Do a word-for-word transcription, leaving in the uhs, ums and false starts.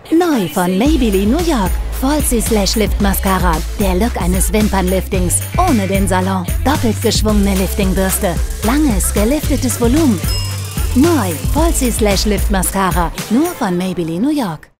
Neu von Maybelline New York. Falsies Slash Lift Mascara. Der Look eines Wimpernliftings ohne den Salon. Doppelt geschwungene Liftingbürste. Langes, geliftetes Volumen. Neu. Falsies Slash Lift Mascara. Nur von Maybelline New York.